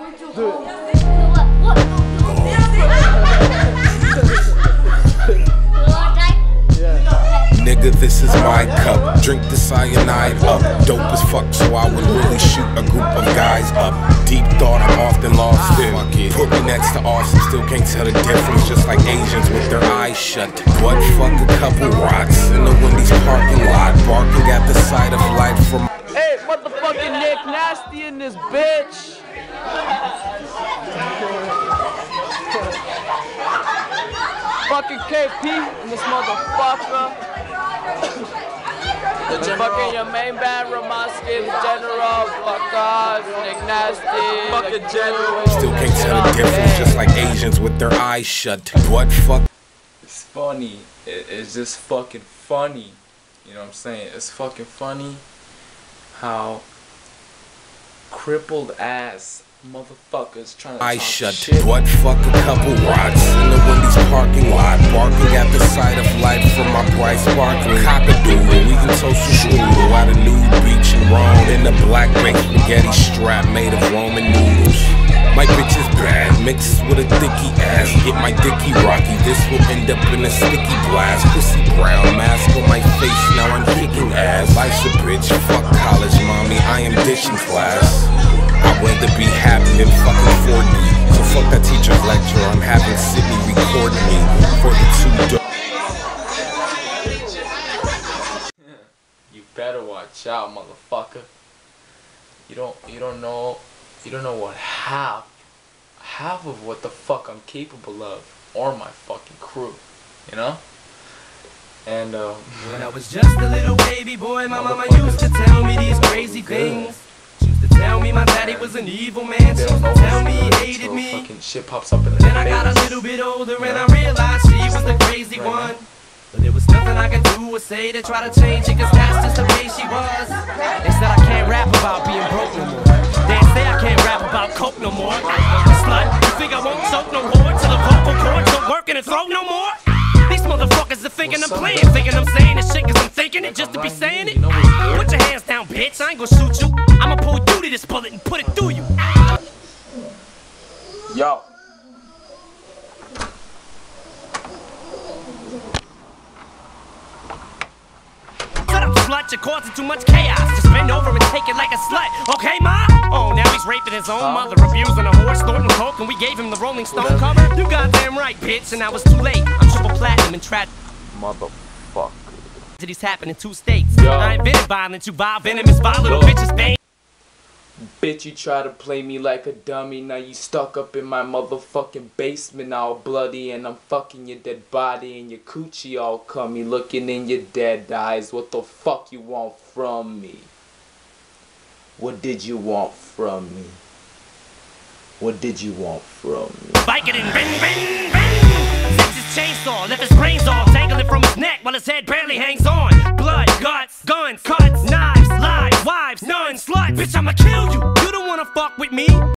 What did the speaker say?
Nigga, this is my cup. Drink the cyanide up. Dope as fuck, so I would really shoot a group of guys up. Deep thought, I'm often lost in. Put me next to Austin, still can't tell the difference. Just like Asians with their eyes shut. What fuck a couple rots in the Wendy's parking lot, barking at the sight of life from. Hey, motherfucking Nick Nasty in this bitch. Fucking KP in this motherfucker. Fucking your main band, Ramoski, General, fuck us, Nick Nasty, fucking General. Still can't tell the difference, just like Asians with their eyes shut. What fuck? It's funny. It's just fucking funny. You know what I'm saying? It's fucking funny how crippled ass motherfuckers trying to I talk shut. shit. What fuck a couple rots in the Wendy's parking lot, barking at the sight of life from my bright sparkling cockadoodle. We can toast a strudel at a nude beach in Rome in a black baked spaghetti strap made of Roman noodles. My bitch is bad, mixed with a thicky ass. Get my dicky rocky, this will end up in a sticky blast. Pussy brown mask on my face, now I'm kicking ass. Life's a bitch, fuck college, mommy, I am ditching class. I'd rather be happy than fucking 4D. So fuck that teacher's lecture, I'm having Sydney record me for the 2 You better watch out, motherfucker. You don't know what half of what the fuck I'm capable of, or my fucking crew, you know? And when I was just a little baby boy, my mama used to tell me these crazy things. She used to tell me my daddy was an evil man. She used to tell me he hated me. Fucking shit pops up in the Then I got a little bit older and I realized she was the crazy one. But there was nothing I could do or say to try to change it, cause that's just the way she was. They said I can't rap about being broke no more. They say I can't rap about coke no more. Slut, you think I won't choke no more till the vocal cords don't work in the throat no more? These motherfuckers are thinking I'm playing, thinking I'm saying this shit cause I'm thinking it just to be saying it. Put your hands down, bitch, I ain't gonna shoot you. I'ma pull you to this bullet and put it through you. Yo. Slut, you're causing too much chaos. Just bend over and take it like a slut, okay, ma? Oh, now he's raping his own mother, abusing a horse, snorting coke, and we gave him the Rolling Stone cover? You goddamn right, bitch, and I was too late. I'm triple platinum and Motherfucker. Tragedies happen in 2 states. Yo. I ain't been violent, you vile, venomous, vile little bitches, bang. Bitch, you try to play me like a dummy. Now you stuck up in my motherfucking basement all bloody, and I'm fucking your dead body and your coochie all cummy, looking in your dead eyes. What the fuck you want from me? What did you want from me? What did you want from me? Vicodin, bang, bang, bang. Takes his chainsaw, left his brains off, dangling from his neck while his head barely hangs on. Blood, guts, guns, cuts, knives, lies, wives, nuns, sluts. Bitch, I'ma kill you. You don't wanna fuck with me.